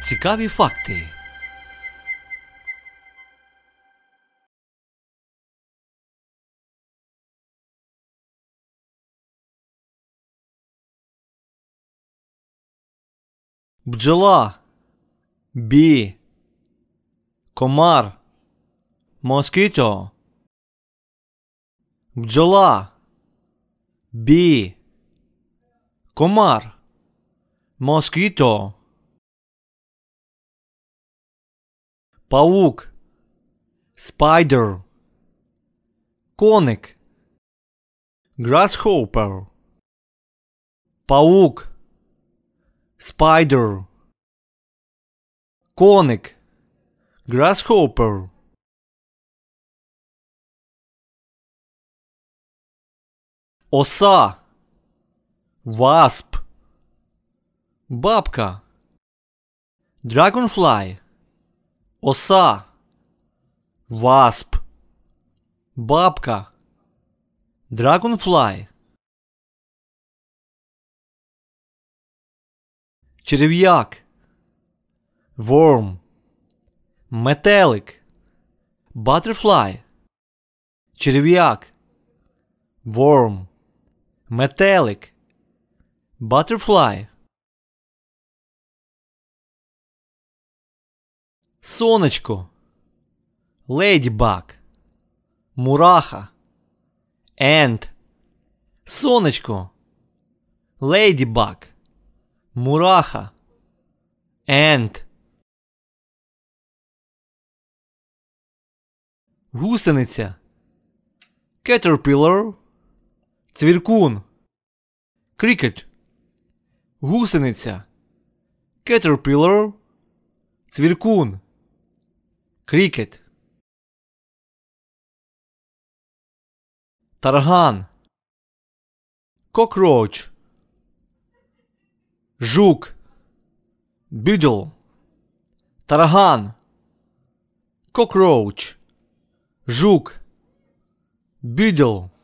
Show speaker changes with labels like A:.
A: Цікаві факти. Бджола. Бі. Комар. Москіто. Бджола. Бі. Комар. Москіто. Паук. Spider. Коник. Grasshopper. Паук. Spider. Коник. Grasshopper. Оса. Wasp. Бабка. Dragonfly. Оса. Wasp. Бабка. Dragonfly. Черв'як. Worm. Метелик. Butterfly. Черв'як. Worm. Метелик. Butterfly. Сонечко. Ladybug. Мураха. Ant. Сонечко. Ladybug. Мураха. Ant. Гусениця. Caterpillar. Цвіркун. Cricket. Гусениця. Caterpillar. Цвіркун. Cricket. Тарган. Cockroach. Жук. Beetle. Тарган. Cockroach. Жук. Beetle.